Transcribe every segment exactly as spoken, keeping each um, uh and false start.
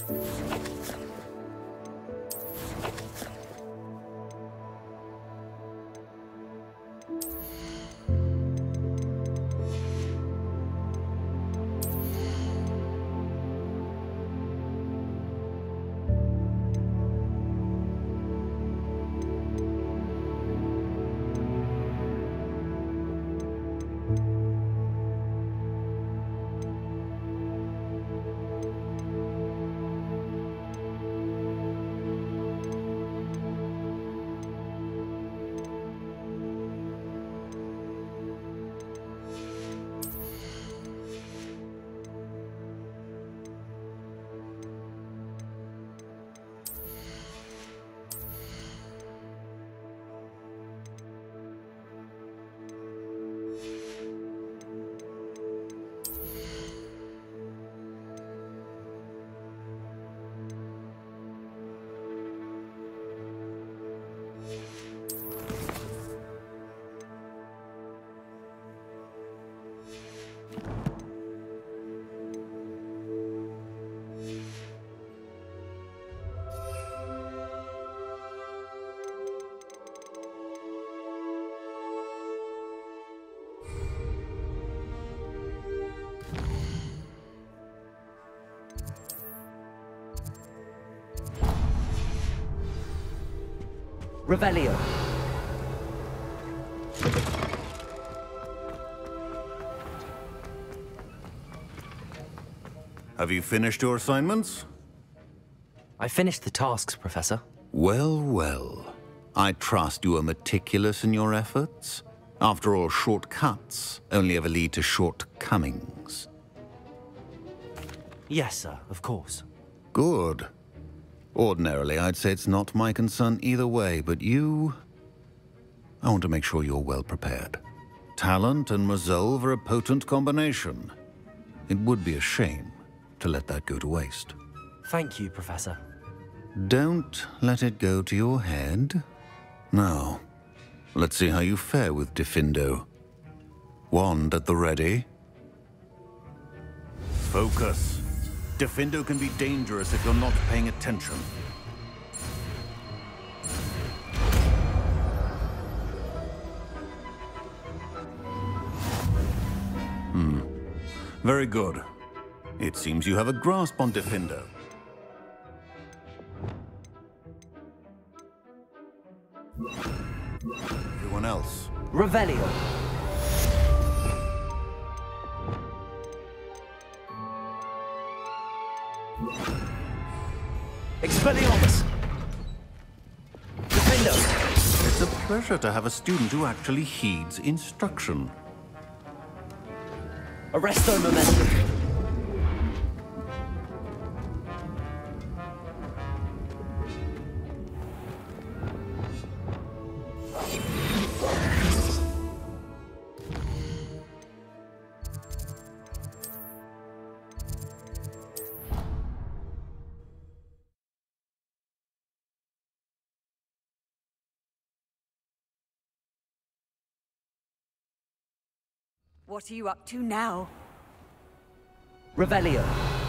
Revelio. Have you finished your assignments? I finished the tasks, Professor. Well, well. I trust you are meticulous in your efforts. After all, shortcuts only ever lead to shortcomings. Yes, sir, of course. Good. Ordinarily, I'd say it's not my concern either way, but you... I want to make sure you're well prepared. Talent and resolve are a potent combination. It would be a shame to let that go to waste. Thank you, Professor. Don't let it go to your head. Now, let's see how you fare with Diffindo. Wand at the ready. Focus. Diffindo can be dangerous if you're not paying attention. Hmm. Very good. It seems you have a grasp on Diffindo. Everyone else. Revelio. Expelliarmus! Diffindo! It's a pleasure to have a student who actually heeds instruction. Arresto Momentum! What are you up to now? Revelio.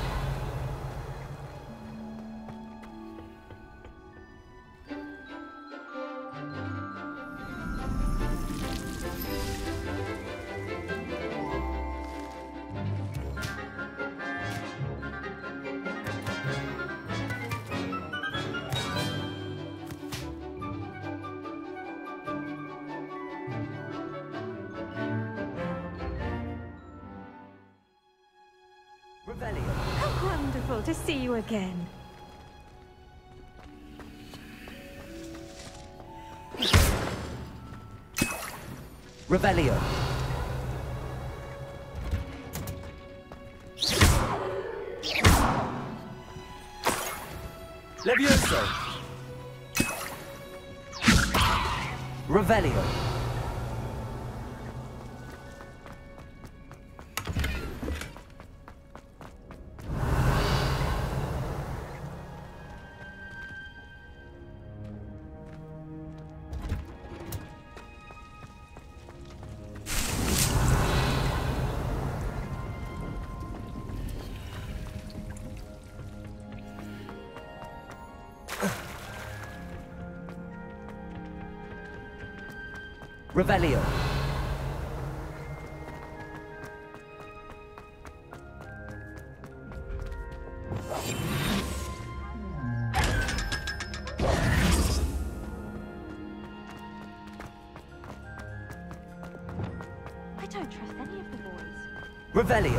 How wonderful to see you again. Revelio. Levioso. Revelio. Revelio. I don't trust any of the boys. Revelio.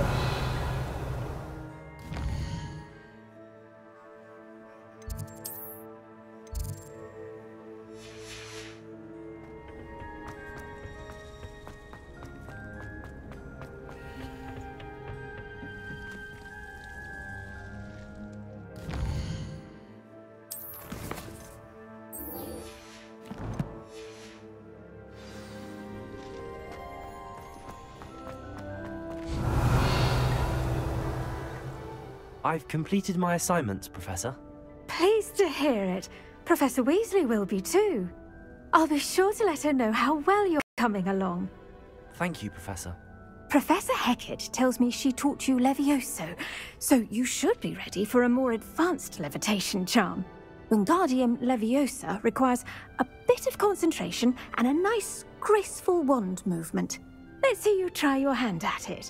I've completed my assignments, Professor. Pleased to hear it. Professor Weasley will be too. I'll be sure to let her know how well you're coming along. Thank you, Professor. Professor Hecat tells me she taught you Levioso, so you should be ready for a more advanced levitation charm. Wingardium Leviosa requires a bit of concentration and a nice, graceful wand movement. Let's see you try your hand at it.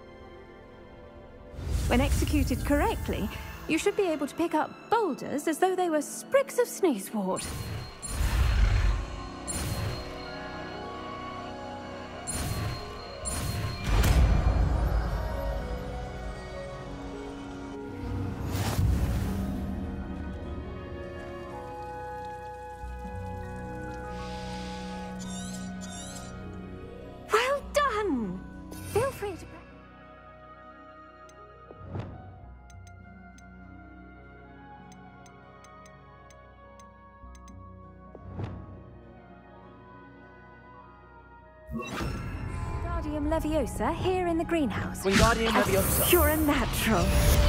When executed correctly, you should be able to pick up boulders as though they were sprigs of sneezewort. Well done! Feel free to... Wingardium Leviosa here in the greenhouse. Wingardium Leviosa. You're a natural.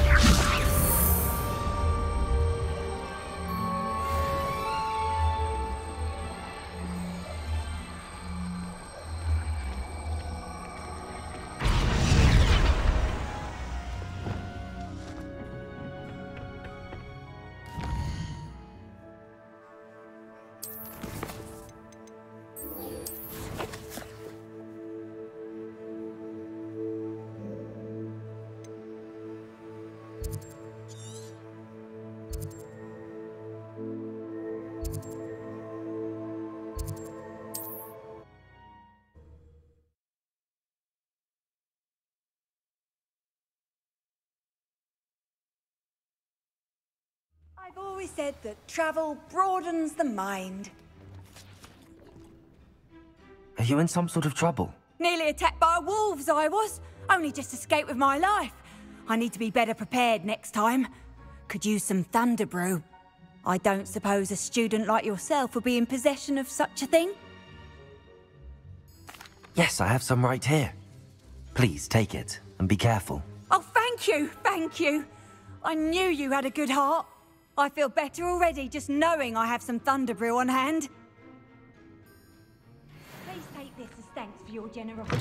I've always said that travel broadens the mind. Are you in some sort of trouble? Nearly attacked by wolves, I was. Only just escaped with my life. I need to be better prepared next time. Could use some thunder brew. I don't suppose a student like yourself would be in possession of such a thing? Yes, I have some right here. Please take it and be careful. Oh, thank you, thank you. I knew you had a good heart. I feel better already just knowing I have some thunder brew on hand. Please take this as thanks for your generosity.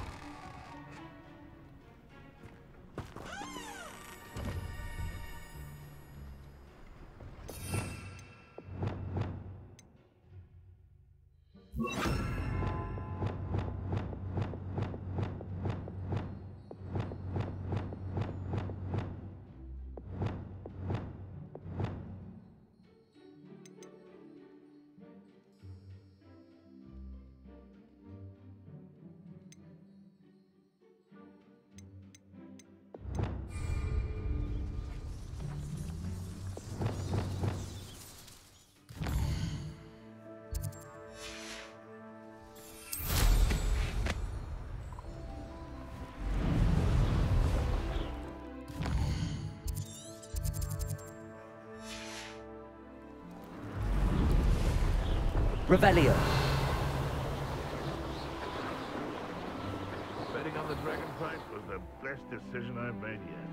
Revelio. Betting on the dragon price was the best decision I've made yet.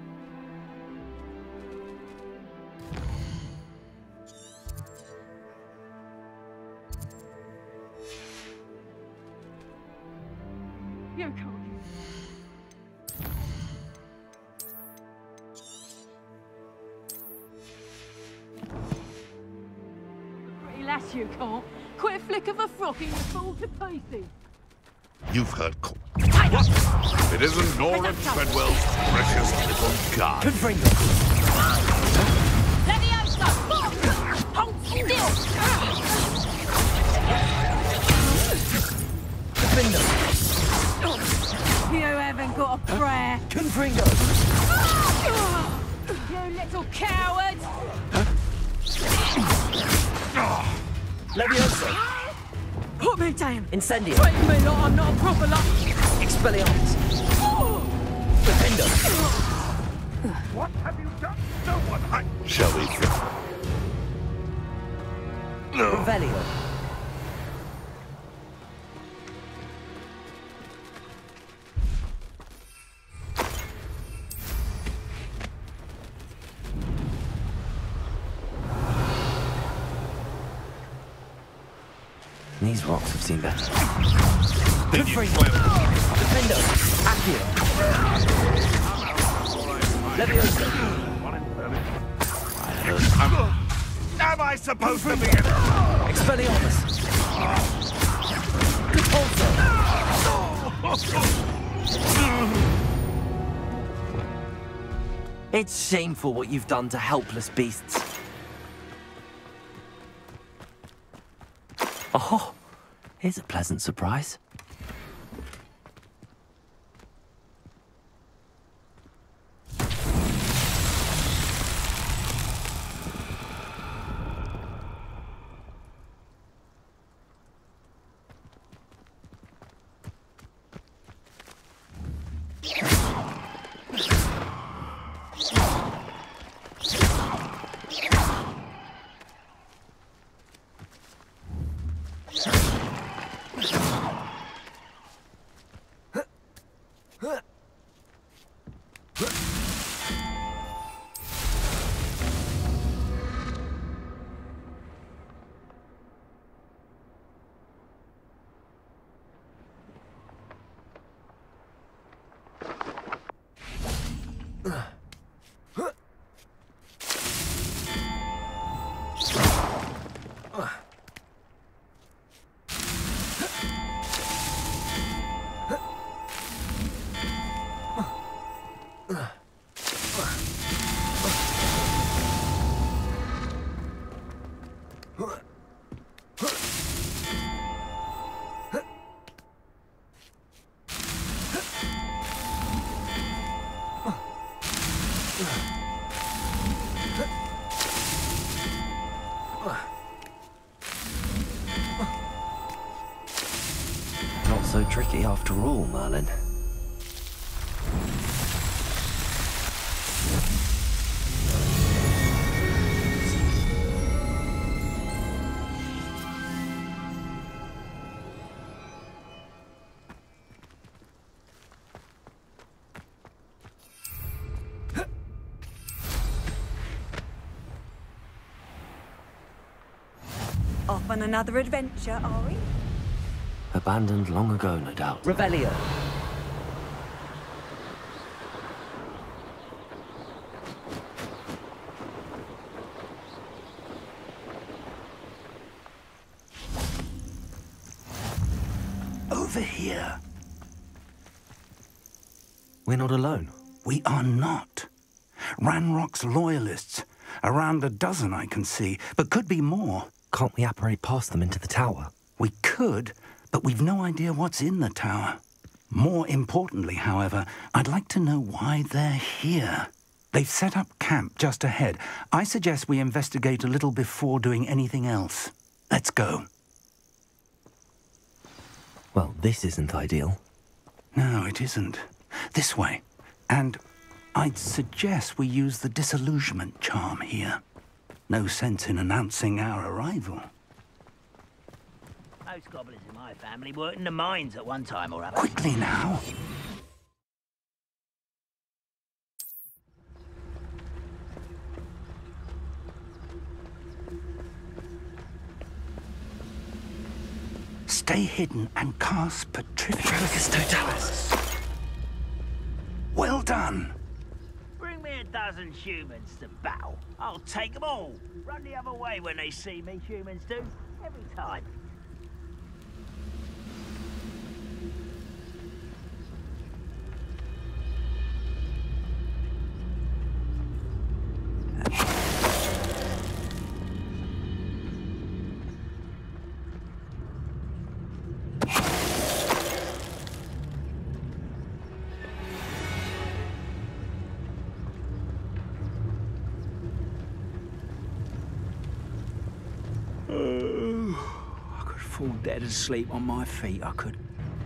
You're cool. Pretty lass you can't. quick flick of a frock and you fall to pieces. You've heard co- What? It isn't Nora Treadwell's precious little guy. Confringo. Levioso! Hold still! Confringo. You haven't got a prayer. Confringo. You little coward! Levioso. Put me down. Incendio. Treat me like I'm not a proper lot. Expelliarmus. Defendo. What have you done? No one. I... Shall we? Revelio. These rocks have seen better. Confringo. Defendo. Accio. Levioso. Am I supposed to be in? Expelliarmus. Repulso. It's shameful what you've done to helpless beasts. Oh, here's a pleasant surprise. Not so tricky after all, Merlin. Off on another adventure, are we? Abandoned long ago, no doubt. Revelio. Over here. We're not alone. We are not. Ranrock's loyalists. Around a dozen I can see, but could be more. Can't we apparate past them into the tower? We could, but we've no idea what's in the tower. More importantly, however, I'd like to know why they're here. They've set up camp just ahead. I suggest we investigate a little before doing anything else. Let's go. Well, this isn't ideal. No, it isn't. This way. And I'd suggest we use the disillusionment charm here. No sense in announcing our arrival. Most goblins in my family worked in the mines at one time or other. Quickly now. Stay hidden and cast Petrificus Totalis. Well done. Bring me a dozen humans to battle. I'll take them all. Run the other way when they see me, humans do. Every time. fall dead asleep on my feet, I could.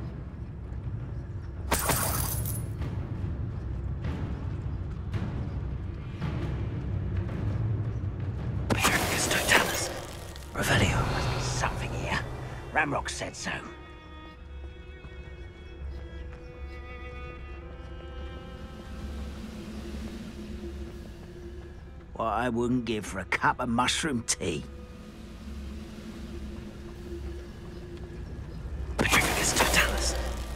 Revelio. Must be something here. Ramrock said so. What I wouldn't give for a cup of mushroom tea. Petrificus totalis.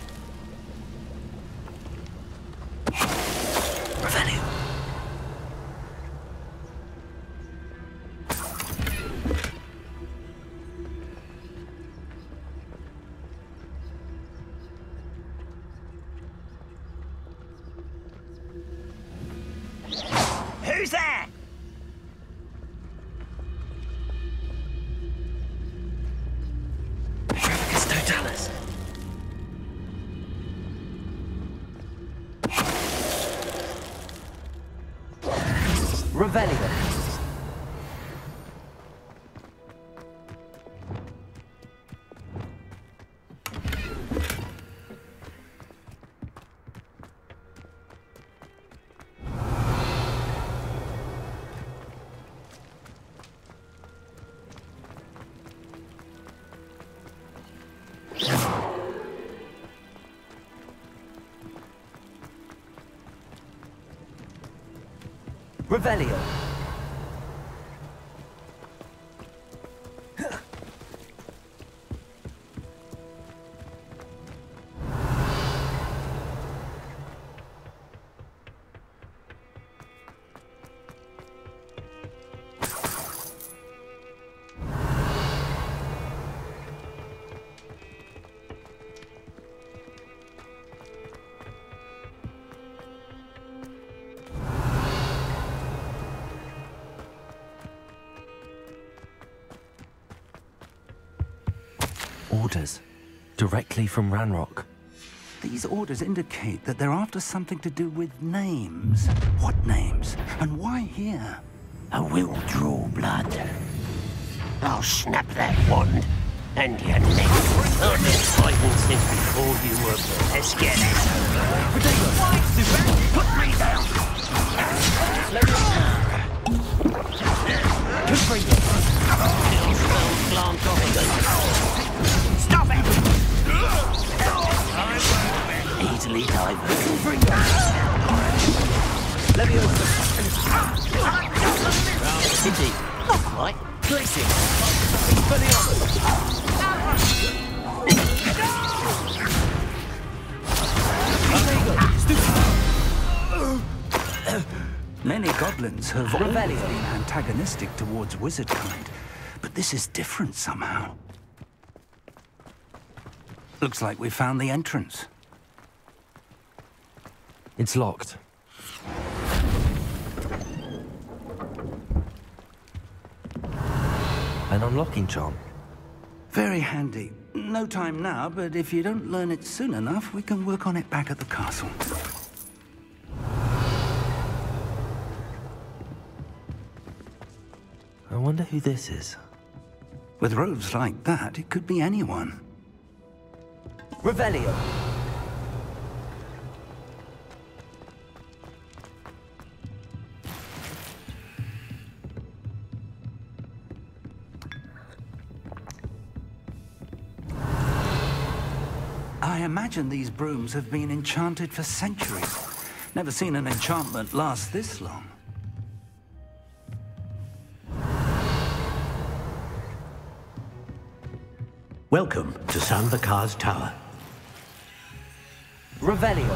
Revelio. Who's there? Petrificus totalis. Revelio. Revelio. Orders. Directly from Ranrock. These orders indicate that they're after something to do with names. What names? And why here? I will draw blood. I'll snap that wand, and your neck. I've been fighting since before you were born. Let's get it. Put me down. Stop it! Easily diverted. Leviosa. Pity. Not quite. Glacing. Expelliarmus. Many goblins have always Revelio. been antagonistic towards wizard kind, but this is different somehow. Looks like we found the entrance. It's locked. An unlocking charm. Very handy. No time now, but if you don't learn it soon enough, we can work on it back at the castle. I wonder who this is. With robes like that, it could be anyone. Revelio. I imagine these brooms have been enchanted for centuries. Never seen an enchantment last this long. Welcome to San Bakar's Tower. Revelio.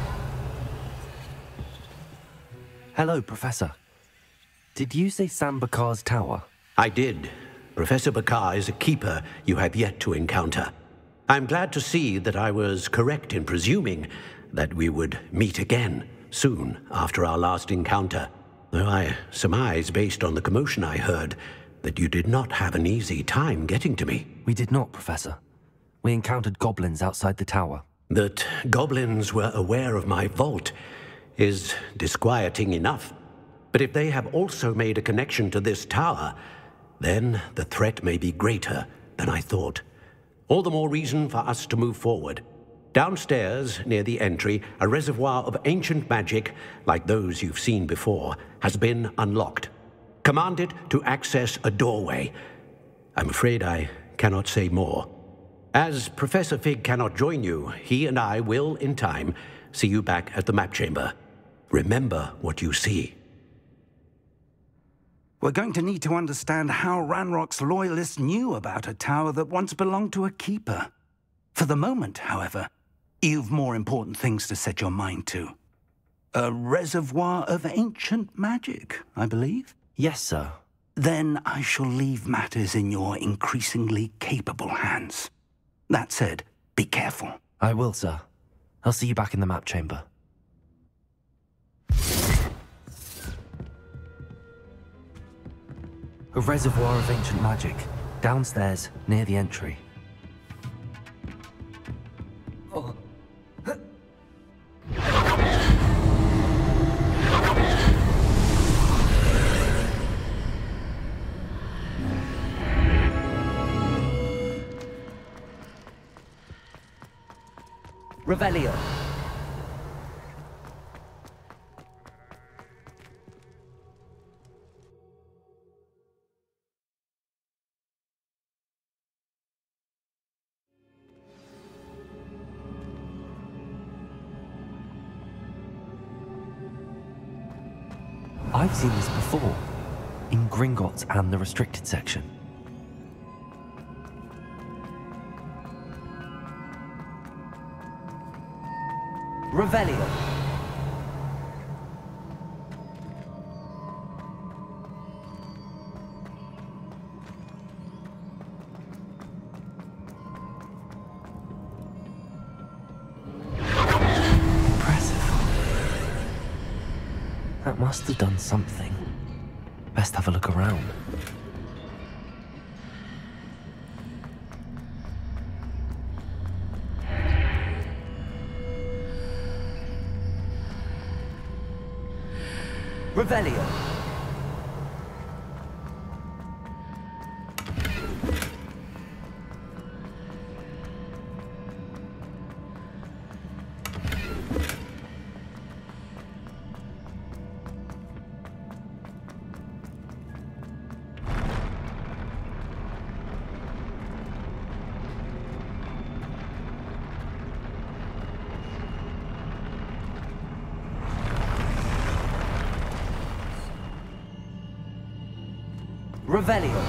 Hello, Professor. Did you say San Bakar's Tower? I did. Professor Bakar is a keeper you have yet to encounter. I'm glad to see that I was correct in presuming that we would meet again soon after our last encounter. Though I surmise, based on the commotion I heard, that you did not have an easy time getting to me. We did not, Professor. We encountered goblins outside the tower. That goblins were aware of my vault is disquieting enough. But if they have also made a connection to this tower, then the threat may be greater than I thought. All the more reason for us to move forward. Downstairs, near the entry, a reservoir of ancient magic, like those you've seen before, has been unlocked. Command it to access a doorway. I'm afraid I cannot say more. As Professor Fig cannot join you, he and I will, in time, see you back at the map chamber. Remember what you see. We're going to need to understand how Ranrock's loyalists knew about a tower that once belonged to a keeper. For the moment, however, you've more important things to set your mind to. A reservoir of ancient magic, I believe? Yes, sir. Then I shall leave matters in your increasingly capable hands. That said, be careful. I will, sir. I'll see you back in the map chamber. A reservoir of ancient magic, downstairs, near the entry. Oh. Revelio. I've seen this before, in Gringotts and the restricted section. Revelio. That must have done something. Best have a look around. Revelio. Revelio.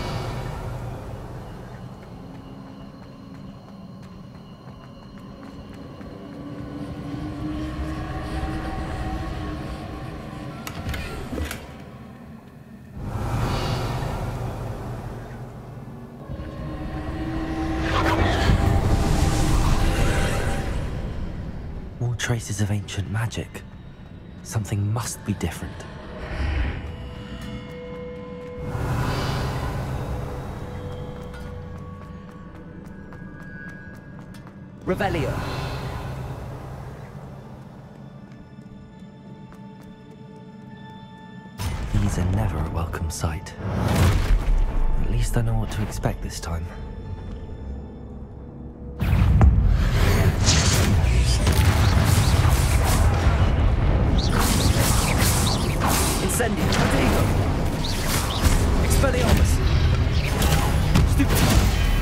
More traces of ancient magic. Something must be different. Revelio. These are never a welcome sight. At least I know what to expect this time. Incendio. Protego. Expelliarmus. Stupefy.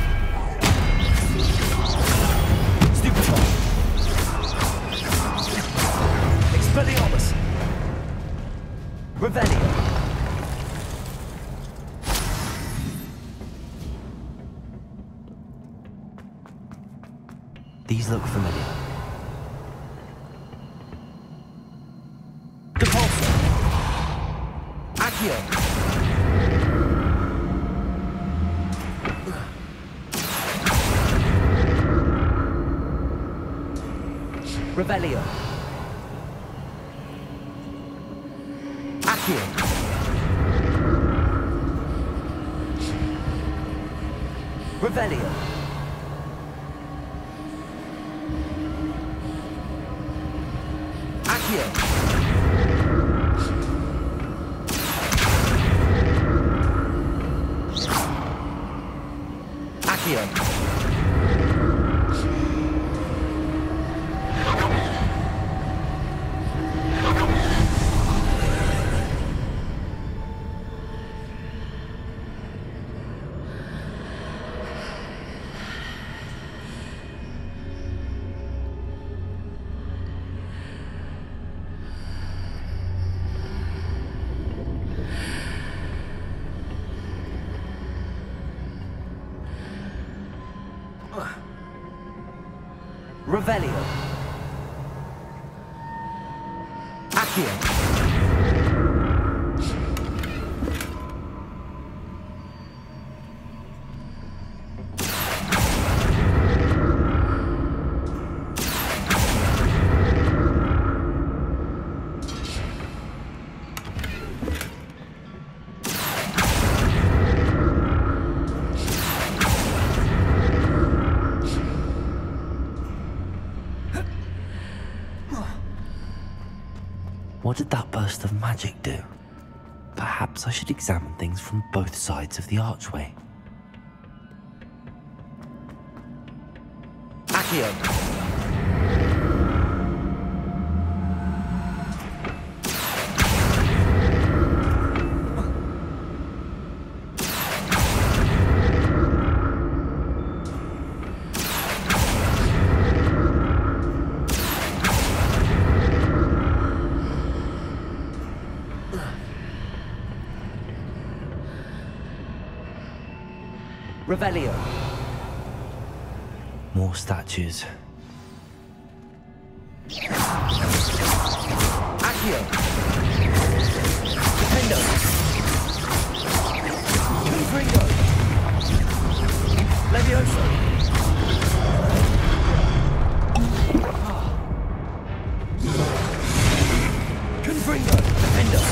Expelliarmus. Revelio. These look familiar. Depulso. Accio. Revelio. Accio. Revelio. Accio. Accio. Revelio. Accio. What did that burst of magic do? Perhaps I should examine things from both sides of the archway. Accio. Revelio. More statues. Accio. Defendo. Confringo. Levioso. Confringo. Defendo.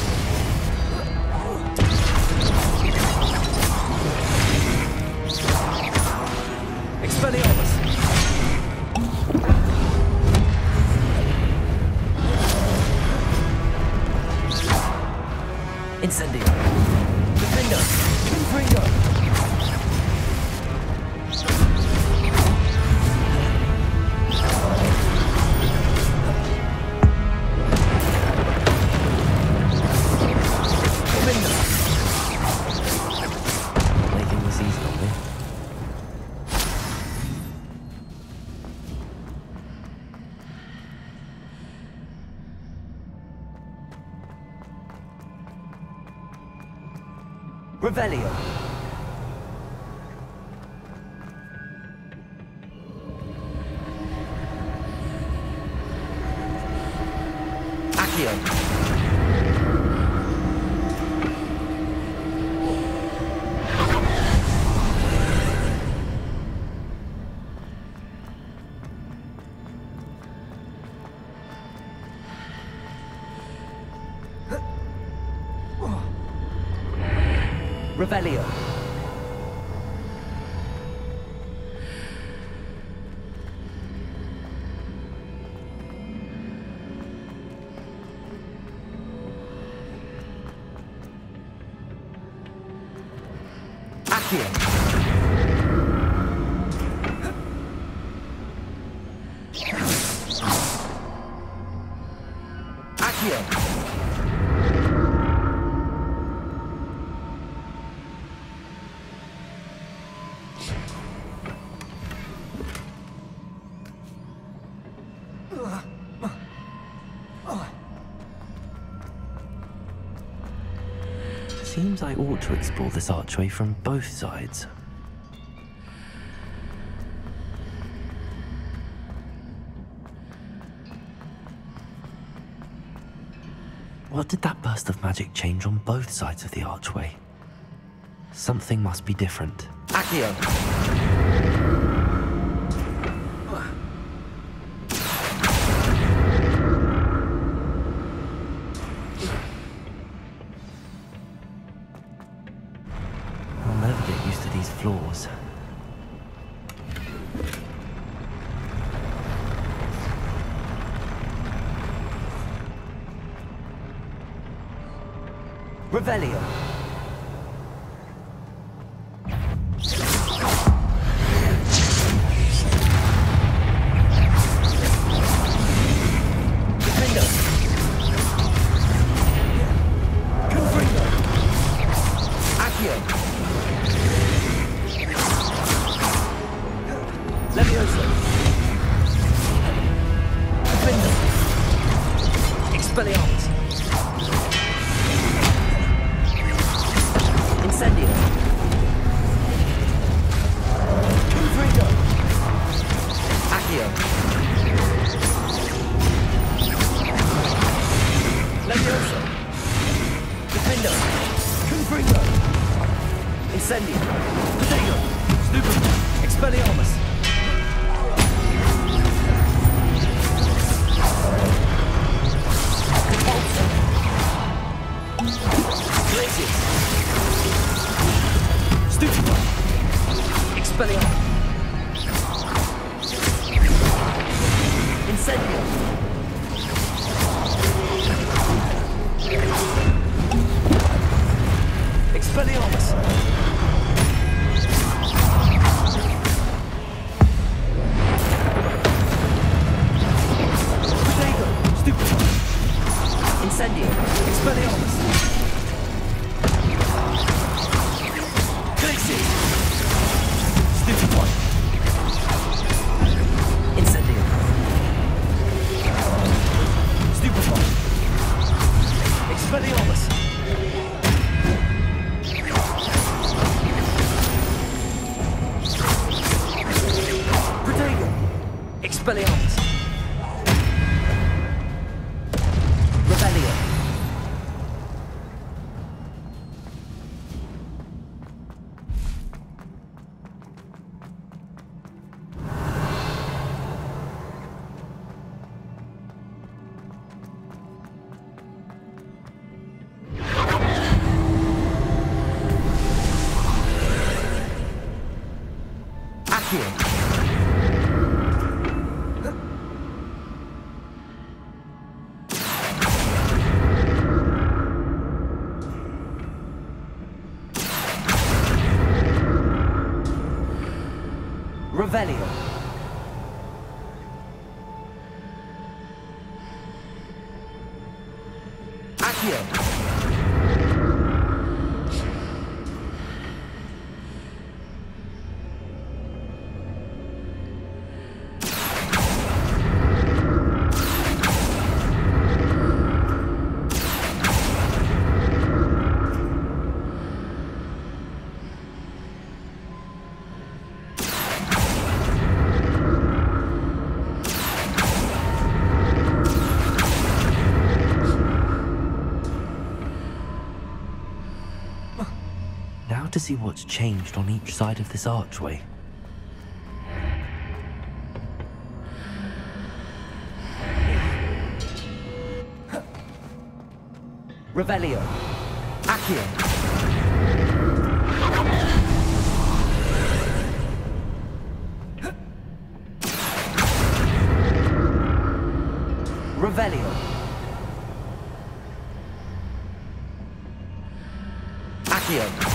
Expelliarmus! Incendio! Defendo! Confringo! Defendo! Making this easy on me. Revelio. Accio. Revelio. Accio. Accio. Seems I ought to explore this archway from both sides. What did that burst of magic change on both sides of the archway? Something must be different. Accio. I'll never get used to these floors. Revelio. Defendo. Confringo. Accio. Levioso. Defendo. Expelliarmus. Incendio. Confringo. Accio. Incendio. Potato. Stupefy. Expelliarmus. Glacius. Stupefy. Expelliarmus. Incendio. Expelliarmus. Potato. Stupefy. Incendio. Expelliarmus. Glacius. Stupefy. Incendio. Stupefy. Expelliarmus. Protego. Expelliarmus. Rebellion. Accio. Revelio. Accio. Now to see what's changed on each side of this archway. Revelio. Accio. Revelio. Accio.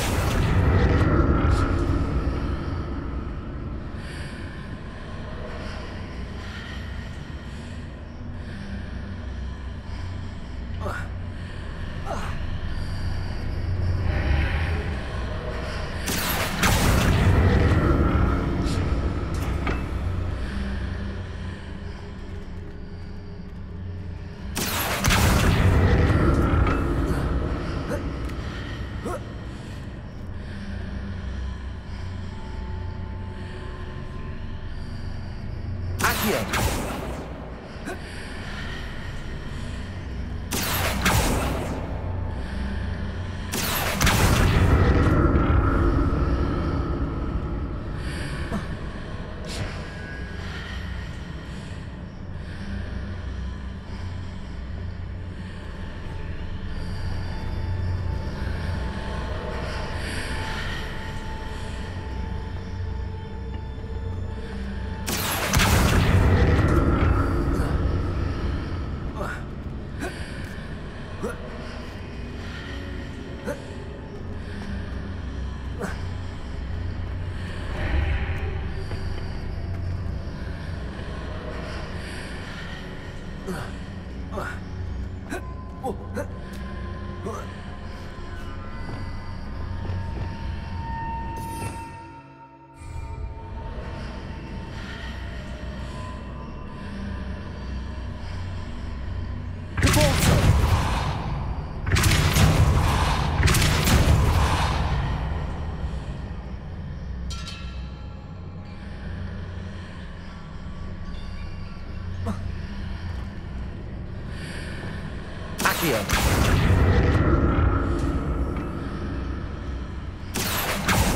Accio.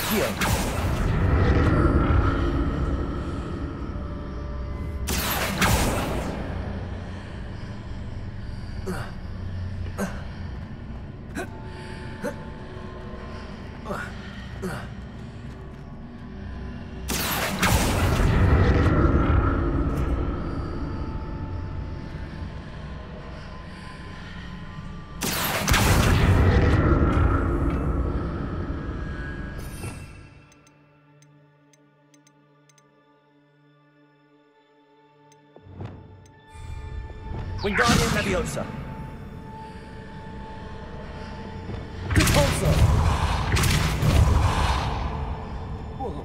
Accio. Wingardium Leviosa. Repulsor. Whoa.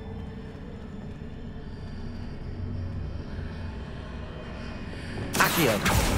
Accio.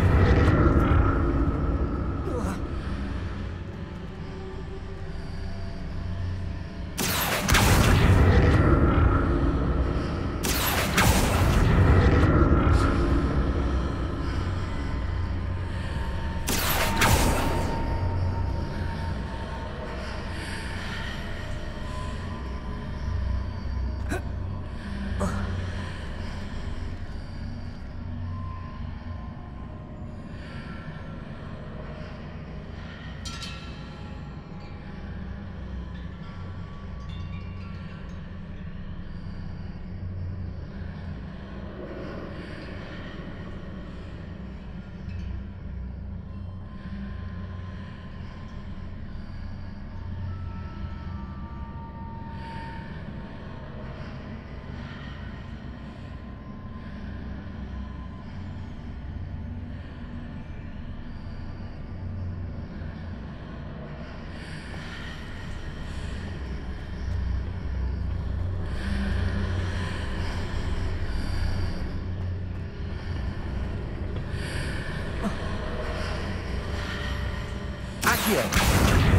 Accio.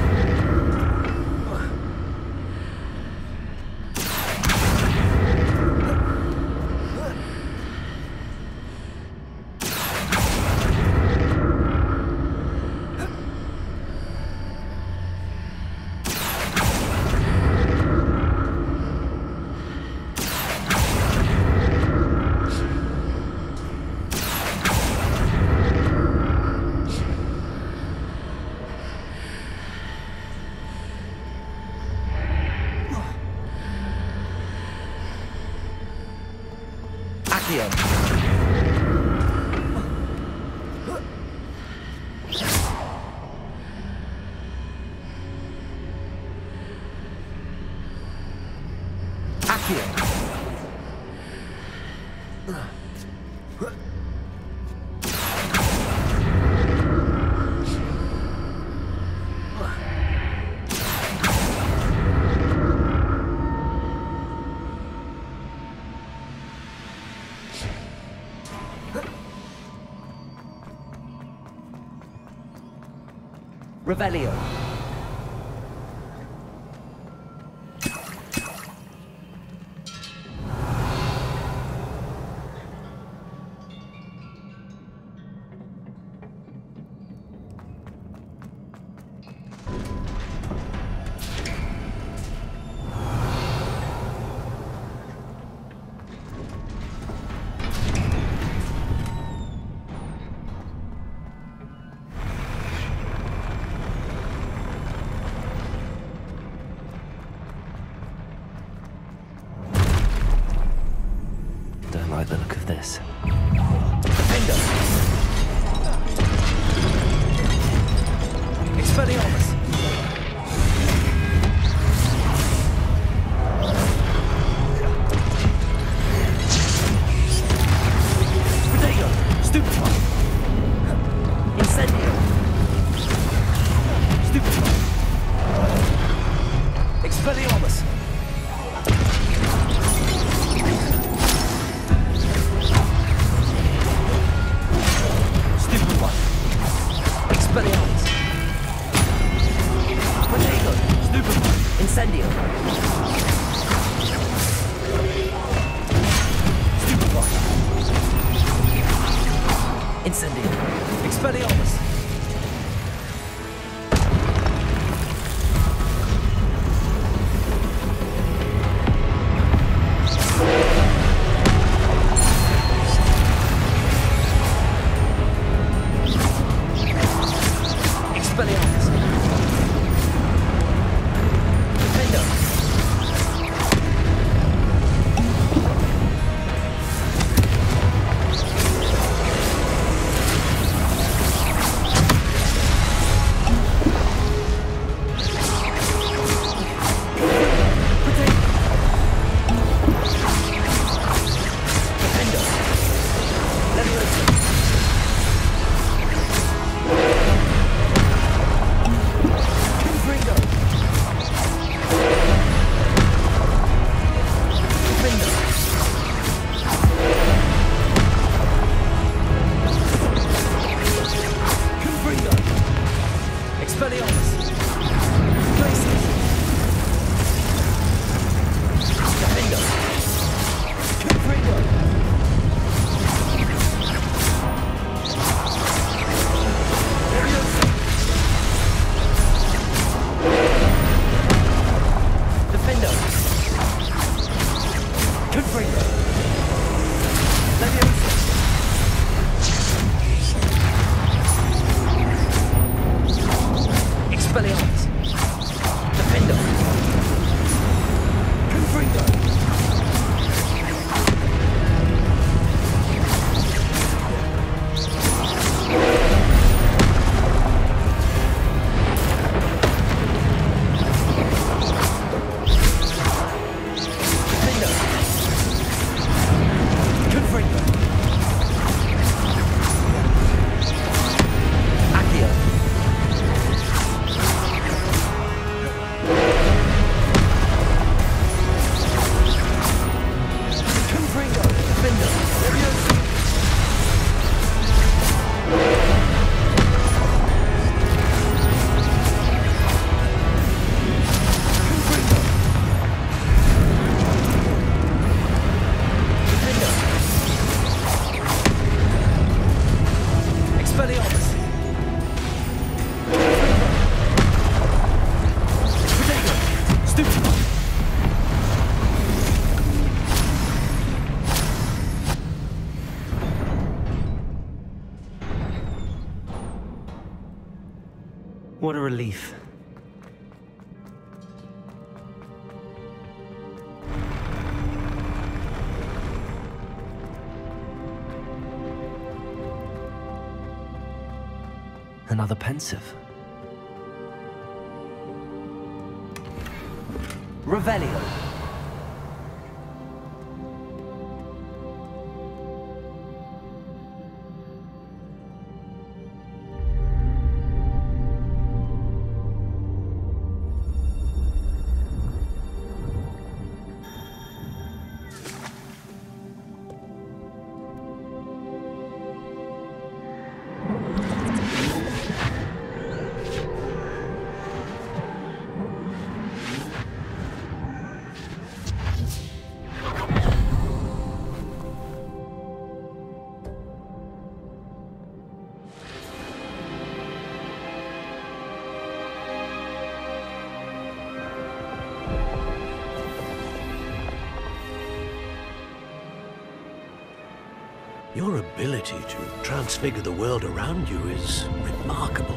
Revelio. Like the look of this. Defender. Expelliarmus. Protego. Stupefy. Incendio. Stupefy. Expelliarmus. Expelliarmus. Protego. Stupefy. Incendio. Stupefy. Incendio. Expelliarmus. Stupefy. What a relief. Another pensive. Revelio. Your ability to transfigure the world around you is remarkable.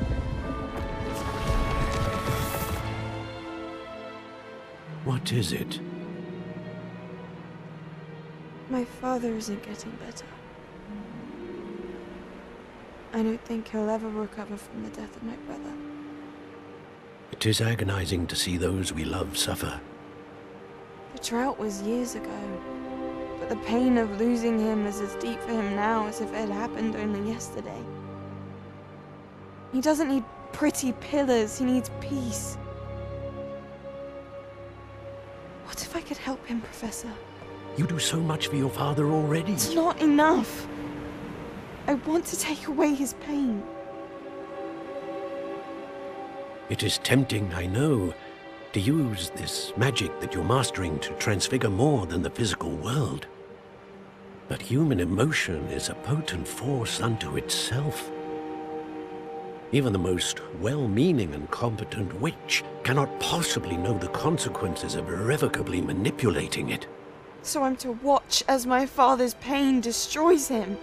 What is it? My father isn't getting better. I don't think he'll ever recover from the death of my brother. It is agonizing to see those we love suffer. The drought was years ago, but the pain of losing him is as deep for him now as if it had happened only yesterday. He doesn't need pretty pillars, he needs peace. What if I could help him, Professor? You do so much for your father already. It's not enough. I want to take away his pain. It is tempting, I know, to use this magic that you're mastering to transfigure more than the physical world. But human emotion is a potent force unto itself. Even the most well-meaning and competent witch cannot possibly know the consequences of irrevocably manipulating it. So I'm to watch as my father's pain destroys him.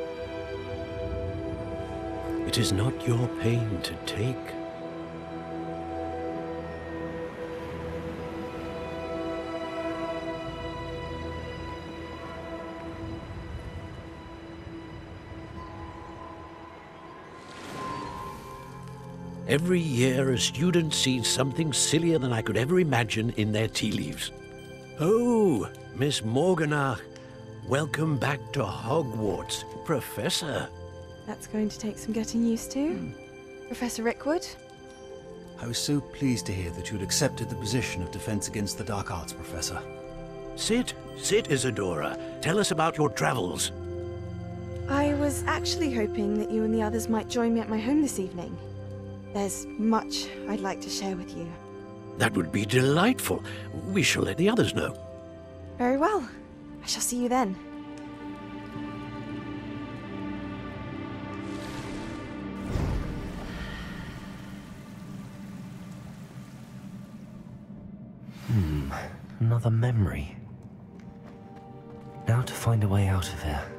It is not your pain to take. Every year, a student sees something sillier than I could ever imagine in their tea leaves. Oh, Miss Morganach, welcome back to Hogwarts, Professor. That's going to take some getting used to. Mm. Professor Rickwood? I was so pleased to hear that you'd accepted the position of Defense Against the Dark Arts, Professor. Sit, sit, Isadora. Tell us about your travels. I was actually hoping that you and the others might join me at my home this evening. There's much I'd like to share with you. That would be delightful. We shall let the others know. Very well. I shall see you then. Hmm, another memory. Now to find a way out of here.